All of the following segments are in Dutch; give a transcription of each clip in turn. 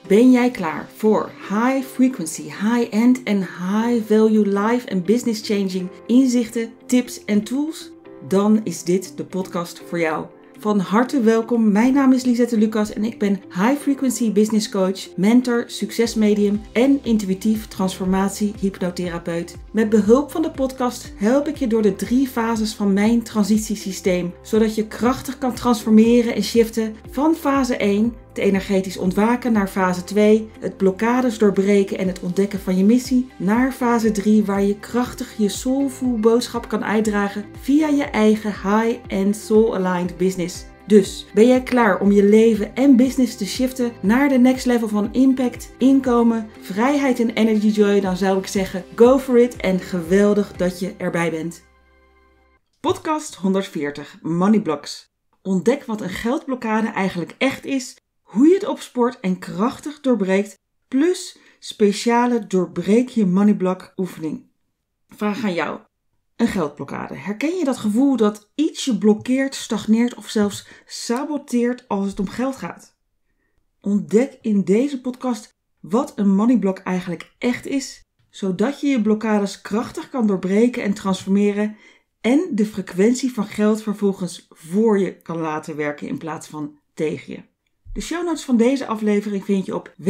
Ben jij klaar voor high frequency, high-end en high-value life en business changing inzichten, tips en tools? Dan is dit de podcast voor jou. Van harte welkom, mijn naam is Lisette Lucas en ik ben High Frequency Business Coach, mentor, succesmedium en intuïtief transformatie hypnotherapeut. Met behulp van de podcast help ik je door de 3 fases van mijn transitiesysteem, zodat je krachtig kan transformeren en shiften van fase 1, het energetisch ontwaken, naar fase 2, het blokkades doorbreken en het ontdekken van je missie, naar fase 3, waar je krachtig je soulful boodschap kan uitdragen via je eigen high-end soul-aligned business. Dus, ben jij klaar om je leven en business te shiften naar de next level van impact, inkomen, vrijheid en energy joy? Dan zou ik zeggen, go for it en geweldig dat je erbij bent. Podcast 140, Money Blocks. Ontdek wat een geldblokkade eigenlijk echt is, hoe je het opspoort en krachtig doorbreekt, plus speciale doorbreek je money block oefening. Vraag aan jou. Een geldblokkade. Herken je dat gevoel dat iets je blokkeert, stagneert of zelfs saboteert als het om geld gaat? Ontdek in deze podcast wat een money block eigenlijk echt is, zodat je je blokkades krachtig kan doorbreken en transformeren en de frequentie van geld vervolgens voor je kan laten werken in plaats van tegen je. De show notes van deze aflevering vind je op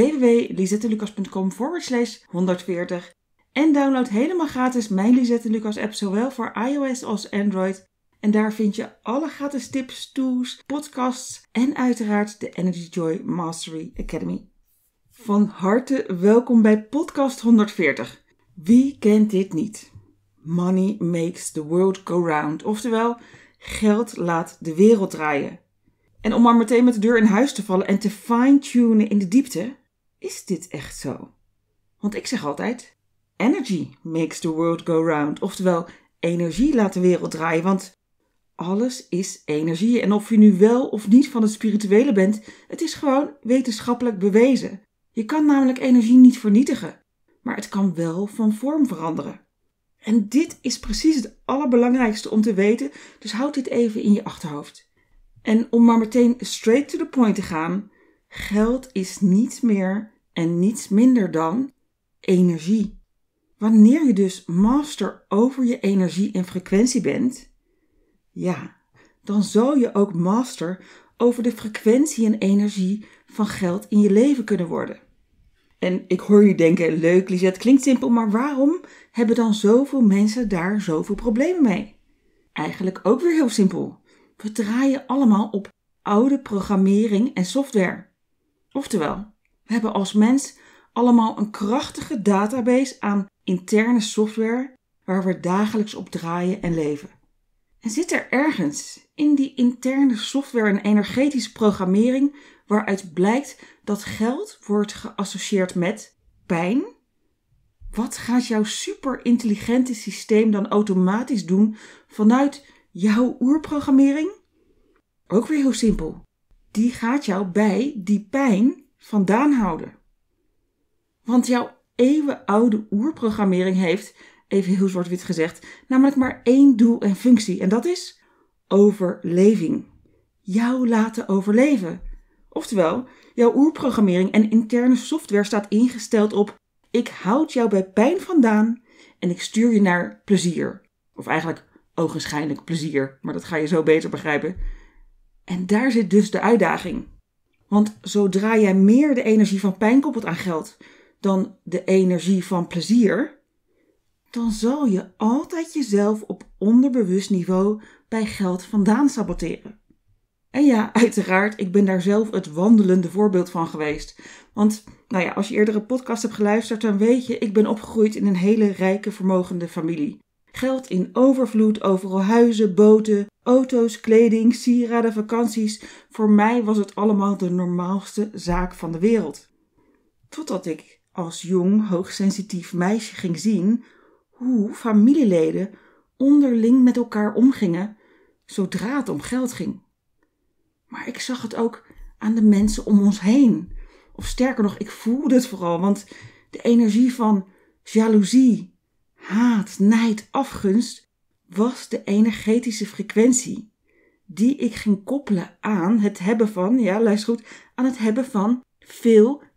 www.lisettelucas.com/140 en download helemaal gratis mijn Lisette Lucas app, zowel voor iOS als Android. En daar vind je alle gratis tips, tools, podcasts en uiteraard de Energy Joy Mastery Academy. Van harte welkom bij podcast 140. Wie kent dit niet? Money makes the world go round. Oftewel, geld laat de wereld draaien. En om maar meteen met de deur in huis te vallen en te fine-tunen in de diepte, is dit echt zo? Want ik zeg altijd, energy makes the world go round. Oftewel, energie laat de wereld draaien, want alles is energie. En of je nu wel of niet van het spirituele bent, het is gewoon wetenschappelijk bewezen. Je kan namelijk energie niet vernietigen, maar het kan wel van vorm veranderen. En dit is precies het allerbelangrijkste om te weten, dus houd dit even in je achterhoofd. En om maar meteen straight to the point te gaan, geld is niets meer en niets minder dan energie. Wanneer je dus master over je energie en frequentie bent, ja, dan zal je ook master over de frequentie en energie van geld in je leven kunnen worden. En ik hoor je denken, leuk Lisette, klinkt simpel, maar waarom hebben dan zoveel mensen daar zoveel problemen mee? Eigenlijk ook weer heel simpel. We draaien allemaal op oude programmering en software. Oftewel, we hebben als mens allemaal een krachtige database aan interne software waar we dagelijks op draaien en leven. En zit er ergens in die interne software een energetische programmering waaruit blijkt dat geld wordt geassocieerd met pijn? Wat gaat jouw superintelligente systeem dan automatisch doen vanuit jouw oerprogrammering? Ook weer heel simpel. Die gaat jou bij die pijn vandaan houden. Want jouw eeuwenoude oerprogrammering heeft, even heel zwart-wit gezegd, namelijk maar 1 doel en functie. En dat is overleving. Jou laten overleven. Oftewel, jouw oerprogrammering en interne software staat ingesteld op: ik houd jou bij pijn vandaan en ik stuur je naar plezier. Of eigenlijk ogenschijnlijk plezier, maar dat ga je zo beter begrijpen. En daar zit dus de uitdaging. Want zodra jij meer de energie van pijn koppelt aan geld dan de energie van plezier, dan zal je altijd jezelf op onderbewust niveau bij geld vandaan saboteren. En ja, uiteraard, ik ben daar zelf het wandelende voorbeeld van geweest. Want, als je eerdere podcast hebt geluisterd, dan weet je, ik ben opgegroeid in een hele rijke, vermogende familie. Geld in overvloed, overal huizen, boten, auto's, kleding, sieraden, vakanties. Voor mij was het allemaal de normaalste zaak van de wereld. Totdat ik als jong, hoogsensitief meisje ging zien hoe familieleden onderling met elkaar omgingen zodra het om geld ging. Maar ik zag het ook aan de mensen om ons heen. Of sterker nog, ik voelde het vooral, want de energie van jaloezie, haat, nijd, afgunst was de energetische frequentie die ik ging koppelen aan het hebben van, ja luister goed, aan het hebben van veel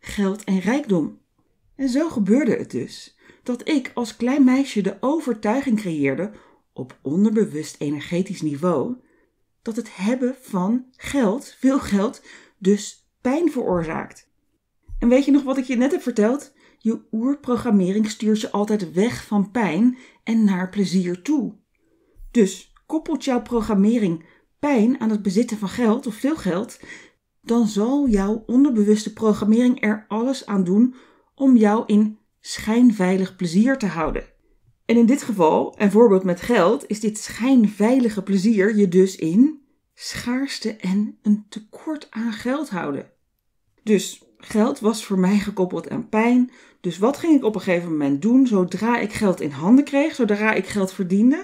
geld en rijkdom. En zo gebeurde het dus dat ik als klein meisje de overtuiging creëerde op onderbewust energetisch niveau dat het hebben van geld, veel geld, dus pijn veroorzaakt. En weet je nog wat ik je net heb verteld? Je oerprogrammering stuurt je altijd weg van pijn en naar plezier toe. Dus koppelt jouw programmering pijn aan het bezitten van geld of veel geld, dan zal jouw onderbewuste programmering er alles aan doen om jou in schijnveilig plezier te houden. En in dit geval, een voorbeeld met geld, is dit schijnveilige plezier je dus in schaarste en een tekort aan geld houden. Dus geld was voor mij gekoppeld aan pijn. Dus wat ging ik op een gegeven moment doen zodra ik geld in handen kreeg, zodra ik geld verdiende?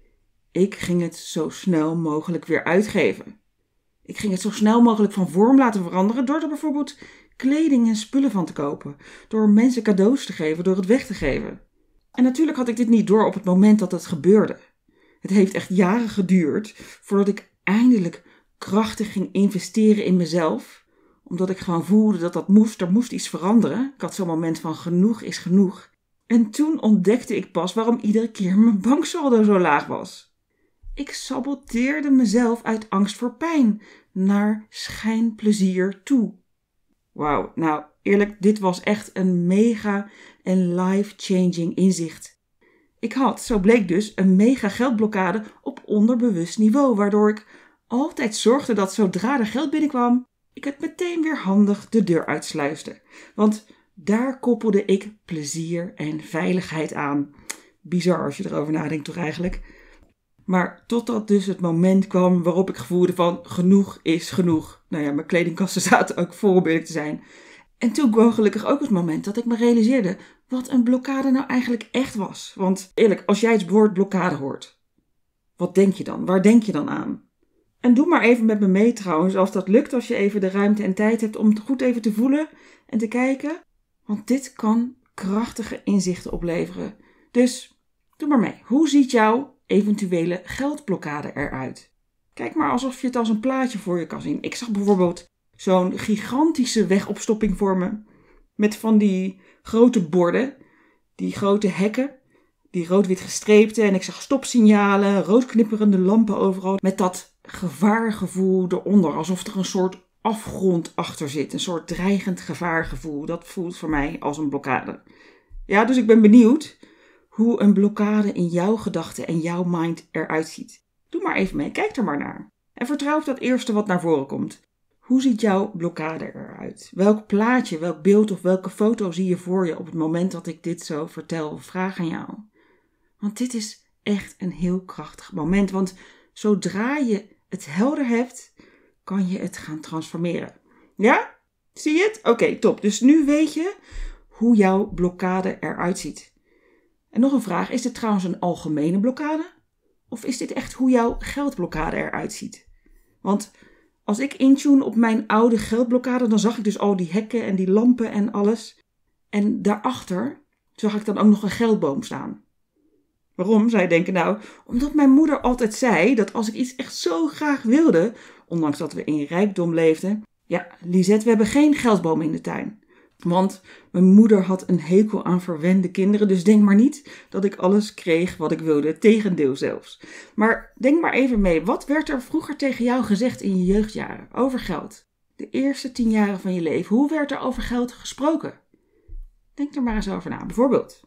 Ik ging het zo snel mogelijk weer uitgeven. Ik ging het zo snel mogelijk van vorm laten veranderen door er bijvoorbeeld kleding en spullen van te kopen, door mensen cadeaus te geven, door het weg te geven. En natuurlijk had ik dit niet door op het moment dat het gebeurde. Het heeft echt jaren geduurd voordat ik eindelijk krachtig ging investeren in mezelf, omdat ik gewoon voelde dat er moest iets veranderen. Ik had zo'n moment van genoeg is genoeg. En toen ontdekte ik pas waarom iedere keer mijn banksaldo zo laag was. Ik saboteerde mezelf uit angst voor pijn naar schijnplezier toe. Wauw, nou eerlijk, dit was echt een mega en life-changing inzicht. Ik had, zo bleek dus, een mega geldblokkade op onderbewust niveau, waardoor ik altijd zorgde dat zodra er geld binnenkwam, ik het meteen weer handig de deur uitsluisde. Want daar koppelde ik plezier en veiligheid aan. Bizar als je erover nadenkt toch eigenlijk. Maar totdat dus het moment kwam waarop ik voelde van genoeg is genoeg. Nou ja, mijn kledingkasten zaten ook vol om eerlijk te zijn. En toen kwam gelukkig ook het moment dat ik me realiseerde wat een blokkade nou eigenlijk echt was. Want eerlijk, als jij het woord blokkade hoort, wat denk je dan? Waar denk je dan aan? En doe maar even met me mee trouwens, als dat lukt, als je even de ruimte en tijd hebt om het goed even te voelen en te kijken. Want dit kan krachtige inzichten opleveren. Dus doe maar mee. Hoe ziet jouw eventuele geldblokkade eruit? Kijk maar alsof je het als een plaatje voor je kan zien. Ik zag bijvoorbeeld zo'n gigantische wegopstopping voor me. Met van die grote borden, die grote hekken, die rood-wit gestreepte. En ik zag stopsignalen, roodknipperende lampen overal. Met dat gevaargevoel eronder, alsof er een soort afgrond achter zit. Een soort dreigend gevaargevoel. Dat voelt voor mij als een blokkade. Ja, dus ik ben benieuwd hoe een blokkade in jouw gedachten en jouw mind eruit ziet. Doe maar even mee, kijk er maar naar. En vertrouw op dat eerste wat naar voren komt. Hoe ziet jouw blokkade eruit? Welk plaatje, welk beeld of welke foto zie je voor je op het moment dat ik dit zo vertel of vraag aan jou? Want dit is echt een heel krachtig moment. Want zodra je het helder hebt, kan je het gaan transformeren. Ja? Zie je het? Oké, top. Dus nu weet je hoe jouw blokkade eruit ziet. En nog een vraag, is dit trouwens een algemene blokkade? Of is dit echt hoe jouw geldblokkade eruit ziet? Want als ik intune op mijn oude geldblokkade, dan zag ik dus al die hekken en die lampen en alles. En daarachter zag ik dan ook nog een geldboom staan. Waarom, zou je denken? Nou, omdat mijn moeder altijd zei dat als ik iets echt zo graag wilde, ondanks dat we in rijkdom leefden, ja, Lisette, we hebben geen geldboom in de tuin. Want mijn moeder had een hekel aan verwende kinderen, dus denk maar niet dat ik alles kreeg wat ik wilde, tegendeel zelfs. Maar denk maar even mee, wat werd er vroeger tegen jou gezegd in je jeugdjaren over geld? De eerste 10 jaren van je leven, hoe werd er over geld gesproken? Denk er maar eens over na. Bijvoorbeeld,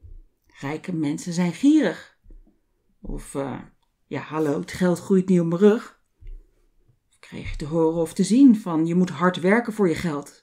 rijke mensen zijn gierig. Of, hallo, het geld groeit niet op mijn rug. Of kreeg je te horen of te zien van, je moet hard werken voor je geld.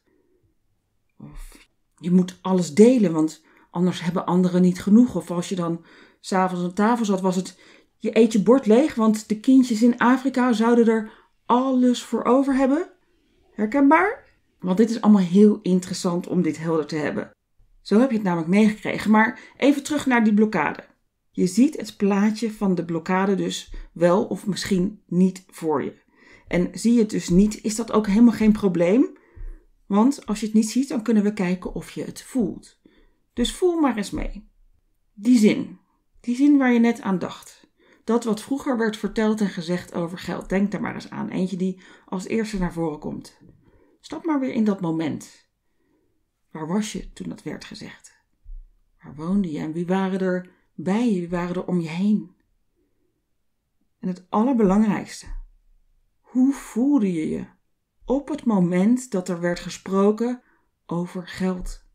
Of je moet alles delen, want anders hebben anderen niet genoeg. Of als je dan 's avonds aan tafel zat, was het, je eet je bord leeg, want de kindjes in Afrika zouden er alles voor over hebben. Herkenbaar? Want dit is allemaal heel interessant om dit helder te hebben. Zo heb je het namelijk meegekregen. Maar even terug naar die blokkade. Je ziet het plaatje van de blokkade dus wel of misschien niet voor je. En zie je het dus niet, is dat ook helemaal geen probleem. Want als je het niet ziet, dan kunnen we kijken of je het voelt. Dus voel maar eens mee. Die zin waar je net aan dacht. Dat wat vroeger werd verteld en gezegd over geld. Denk daar maar eens aan. Eentje die als eerste naar voren komt. Stap maar weer in dat moment. Waar was je toen dat werd gezegd? Waar woonde je en wie waren er bij je? Wie waren er om je heen? En het allerbelangrijkste, hoe voelde je je op het moment dat er werd gesproken over geld?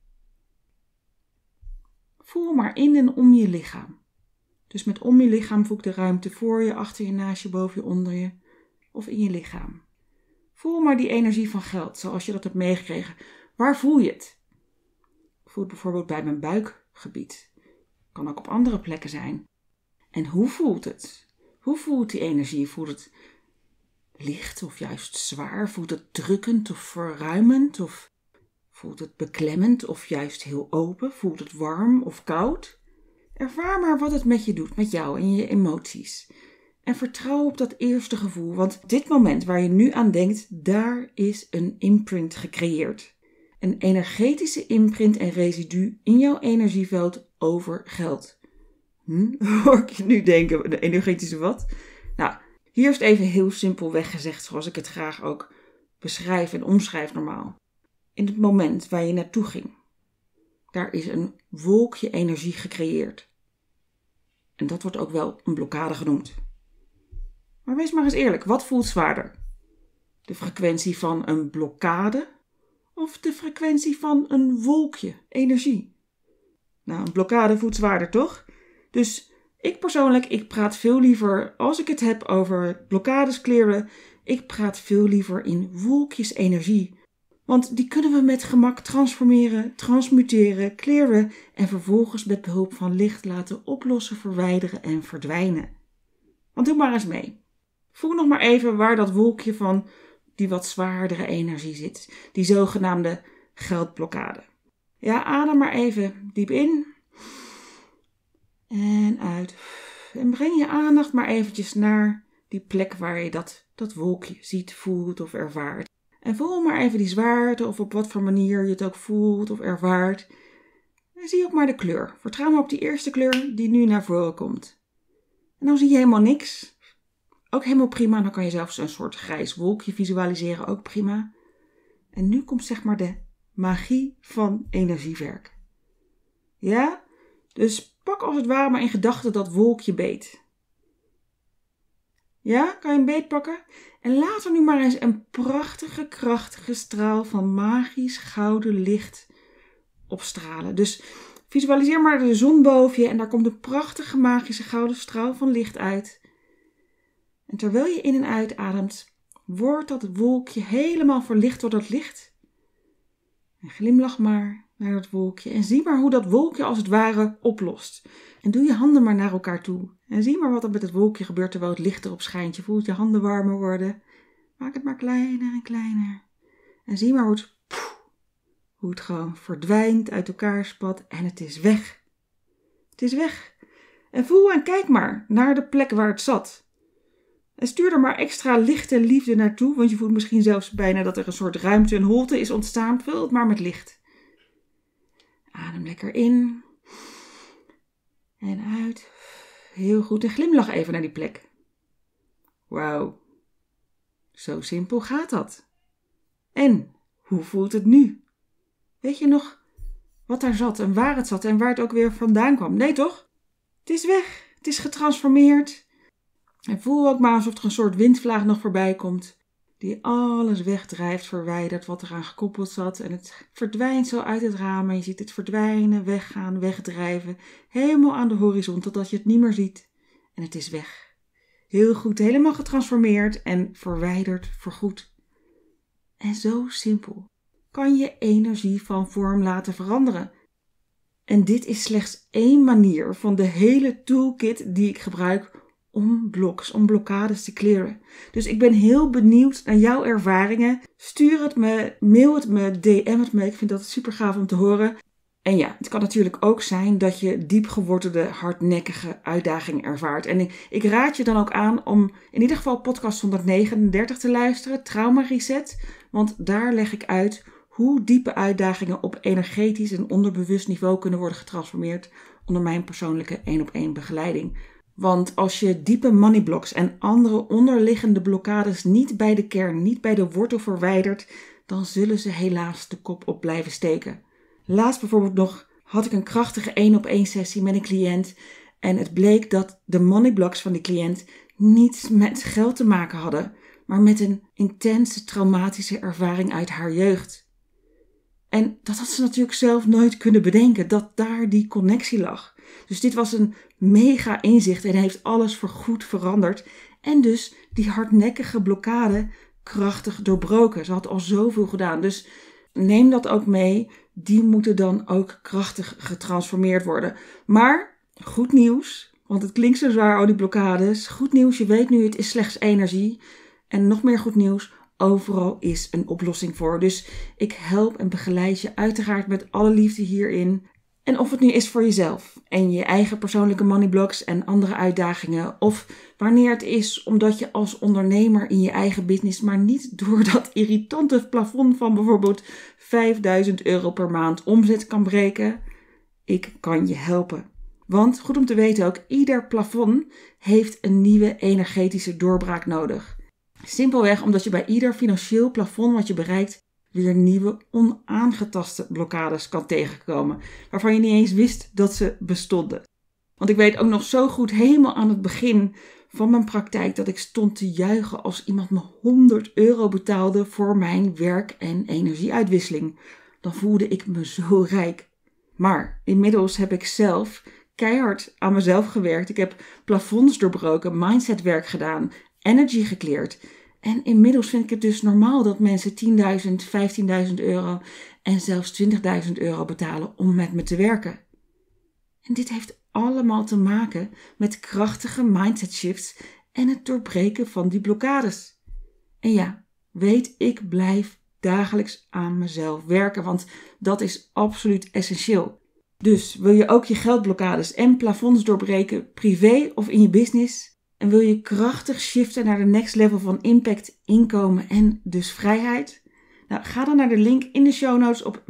Voel maar in en om je lichaam. Dus met om je lichaam voel ik de ruimte voor je, achter je, naast je, boven je, onder je of in je lichaam. Voel maar die energie van geld, zoals je dat hebt meegekregen. Waar voel je het? Ik voel het bijvoorbeeld bij mijn buikgebied. Kan ook op andere plekken zijn. En hoe voelt het? Hoe voelt die energie? Voelt het licht of juist zwaar? Voelt het drukkend of verruimend? Of voelt het beklemmend of juist heel open? Voelt het warm of koud? Ervaar maar wat het met je doet, met jou en je emoties. En vertrouw op dat eerste gevoel, want dit moment waar je nu aan denkt, daar is een imprint gecreëerd. Een energetische imprint en residu in jouw energieveld over geld. Hoor ik je nu denken, de energetische wat? Nou, hier is het even heel simpel weggezegd, zoals ik het graag ook beschrijf en omschrijf normaal. In het moment waar je naartoe ging, daar is een wolkje energie gecreëerd. En dat wordt ook wel een blokkade genoemd. Maar wees maar eens eerlijk, wat voelt zwaarder? De frequentie van een blokkade of de frequentie van een wolkje energie? Nou, een blokkade voelt zwaarder, toch? Dus ik praat veel liever, als ik het heb over blokkades clearen, ik praat veel liever in wolkjes energie. Want die kunnen we met gemak transformeren, transmuteren, clearen en vervolgens met behulp van licht laten oplossen, verwijderen en verdwijnen. Want doe maar eens mee. Voel nog maar even waar dat wolkje van die wat zwaardere energie zit. Die zogenaamde geldblokkade. Ja, adem maar even diep in. En uit. En breng je aandacht maar eventjes naar die plek waar je dat wolkje ziet, voelt of ervaart. En voel maar even die zwaarte of op wat voor manier je het ook voelt of ervaart. En zie ook maar de kleur. Vertrouw maar op die eerste kleur die nu naar voren komt. En dan zie je helemaal niks. Ook helemaal prima. Dan kan je zelfs een soort grijs wolkje visualiseren. Ook prima. En nu komt zeg maar de magie van energiewerk. Ja? Dus pak als het ware maar in gedachten dat wolkje beet. Ja? Kan je hem beet pakken? En laat er nu maar eens een prachtige, krachtige straal van magisch gouden licht opstralen. Dus visualiseer maar de zon boven je en daar komt een prachtige, magische gouden straal van licht uit. En terwijl je in en uitademt, wordt dat wolkje helemaal verlicht door dat licht. En glimlach maar naar dat wolkje en zie maar hoe dat wolkje als het ware oplost. En doe je handen maar naar elkaar toe. En zie maar wat er met het wolkje gebeurt terwijl het licht erop schijnt. Je voelt je handen warmer worden. Maak het maar kleiner en kleiner. En zie maar hoe het gewoon verdwijnt, uit elkaar spat en het is weg. Het is weg. En voel en kijk maar naar de plek waar het zat. En stuur er maar extra licht en liefde naartoe, want je voelt misschien zelfs bijna dat er een soort ruimte en holte is ontstaan. Vul het maar met licht. Adem lekker in. En uit. Heel goed. En glimlach even naar die plek. Wauw. Zo simpel gaat dat. En hoe voelt het nu? Weet je nog wat daar zat en waar het zat en waar het ook weer vandaan kwam? Nee toch? Het is weg. Het is getransformeerd. En voel ook maar alsof er een soort windvlaag nog voorbij komt. Die alles wegdrijft, verwijdert wat eraan gekoppeld zat. En het verdwijnt zo uit het raam. En je ziet het verdwijnen, weggaan, wegdrijven. Helemaal aan de horizon totdat je het niet meer ziet. En het is weg. Heel goed, helemaal getransformeerd en verwijderd voorgoed. En zo simpel kan je energie van vorm laten veranderen. En dit is slechts één manier van de hele toolkit die ik gebruik om blokkades te clearen. Dus ik ben heel benieuwd naar jouw ervaringen. Stuur het me, mail het me, DM het me. Ik vind dat super gaaf om te horen. En ja, het kan natuurlijk ook zijn dat je diep gewortelde, hardnekkige uitdagingen ervaart. En ik raad je dan ook aan om in ieder geval podcast 139 te luisteren, Trauma Reset. Want daar leg ik uit hoe diepe uitdagingen op energetisch en onderbewust niveau kunnen worden getransformeerd onder mijn persoonlijke 1-op-1 begeleiding. Want als je diepe money blocks en andere onderliggende blokkades niet bij de kern, niet bij de wortel verwijdert, dan zullen ze helaas de kop op blijven steken. Laatst bijvoorbeeld nog had ik een krachtige 1-op-1 sessie met een cliënt. En het bleek dat de money blocks van die cliënt niets met geld te maken hadden, maar met een intense traumatische ervaring uit haar jeugd. En dat had ze natuurlijk zelf nooit kunnen bedenken, dat daar die connectie lag. Dus dit was een mega inzicht en heeft alles voorgoed veranderd. En dus die hardnekkige blokkade krachtig doorbroken. Ze had al zoveel gedaan, dus neem dat ook mee. Die moeten dan ook krachtig getransformeerd worden. Maar goed nieuws, want het klinkt zo zwaar, al die blokkades. Goed nieuws, je weet nu, het is slechts energie. En nog meer goed nieuws, overal is een oplossing voor. Dus ik help en begeleid je uiteraard met alle liefde hierin. En of het nu is voor jezelf en je eigen persoonlijke money blocks en andere uitdagingen. Of wanneer het is omdat je als ondernemer in je eigen business maar niet door dat irritante plafond van bijvoorbeeld €5.000 per maand omzet kan breken. Ik kan je helpen. Want, goed om te weten ook, ieder plafond heeft een nieuwe energetische doorbraak nodig. Simpelweg omdat je bij ieder financieel plafond wat je bereikt weer nieuwe onaangetaste blokkades kan tegenkomen, waarvan je niet eens wist dat ze bestonden. Want ik weet ook nog zo goed, helemaal aan het begin van mijn praktijk, dat ik stond te juichen als iemand me €100 betaalde voor mijn werk- en energieuitwisseling. Dan voelde ik me zo rijk. Maar inmiddels heb ik zelf keihard aan mezelf gewerkt. Ik heb plafonds doorbroken, mindsetwerk gedaan, energy gecleared. En inmiddels vind ik het dus normaal dat mensen €10.000, €15.000 en zelfs €20.000 betalen om met me te werken. En dit heeft allemaal te maken met krachtige mindset shifts en het doorbreken van die blokkades. En ja, weet, ik blijf dagelijks aan mezelf werken, want dat is absoluut essentieel. Dus wil je ook je geldblokkades en plafonds doorbreken, privé of in je business? En wil je krachtig shiften naar de next level van impact, inkomen en dus vrijheid? Nou, ga dan naar de link in de show notes op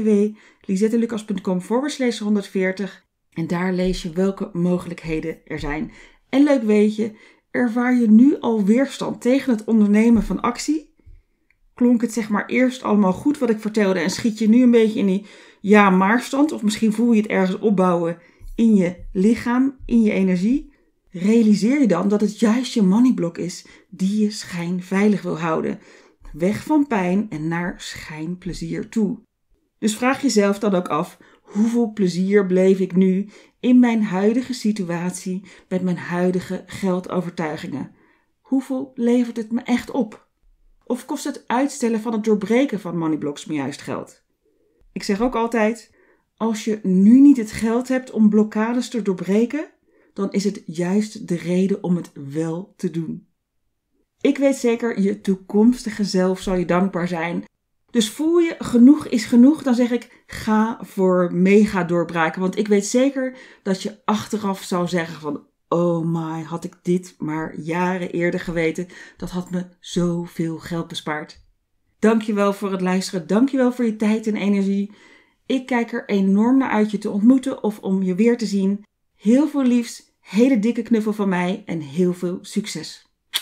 www.lisettelucas.com/140 en daar lees je welke mogelijkheden er zijn. En leuk weet je, ervaar je nu al weerstand tegen het ondernemen van actie? Klonk het zeg maar eerst allemaal goed wat ik vertelde en schiet je nu een beetje in die ja-maar-stand? Of misschien voel je het ergens opbouwen in je lichaam, in je energie? Realiseer je dan dat het juist je moneyblok is die je schijnveilig wil houden. Weg van pijn en naar schijnplezier toe. Dus vraag jezelf dan ook af, hoeveel plezier bleef ik nu in mijn huidige situatie met mijn huidige geldovertuigingen? Hoeveel levert het me echt op? Of kost het uitstellen van het doorbreken van moneyblocks me juist geld? Ik zeg ook altijd, als je nu niet het geld hebt om blokkades te doorbreken, dan is het juist de reden om het wel te doen. Ik weet zeker, je toekomstige zelf zal je dankbaar zijn. Dus voel je genoeg is genoeg, dan zeg ik, ga voor mega doorbraken. Want ik weet zeker dat je achteraf zou zeggen van, oh my, had ik dit maar jaren eerder geweten. Dat had me zoveel geld bespaard. Dankjewel voor het luisteren, dankjewel voor je tijd en energie. Ik kijk er enorm naar uit je te ontmoeten of om je weer te zien. Heel veel liefs, hele dikke knuffel van mij en heel veel succes.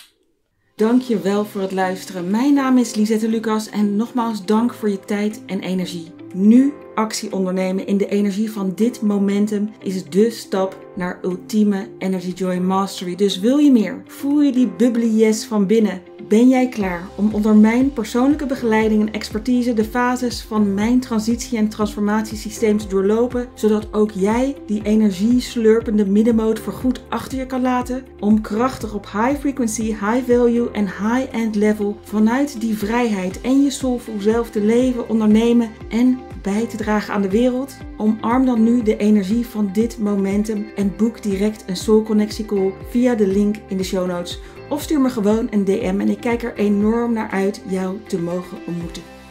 Dankjewel voor het luisteren. Mijn naam is Lisette Lucas en nogmaals dank voor je tijd en energie. Nu actie ondernemen in de energie van dit momentum is de stap naar ultieme Energy Joy Mastery. Dus wil je meer? Voel je die bubbly yes van binnen? Ben jij klaar om onder mijn persoonlijke begeleiding en expertise de fases van mijn transitie- en transformatiesysteem te doorlopen, zodat ook jij die energieslurpende middenmoot voorgoed achter je kan laten, om krachtig op high frequency, high value en high-end level vanuit die vrijheid en je soulful zelf te leven, ondernemen en bij te dragen aan de wereld? Omarm dan nu de energie van dit momentum en boek direct een Soul Connectie Call via de link in de show notes. Of stuur me gewoon een DM en ik kijk er enorm naar uit jou te mogen ontmoeten.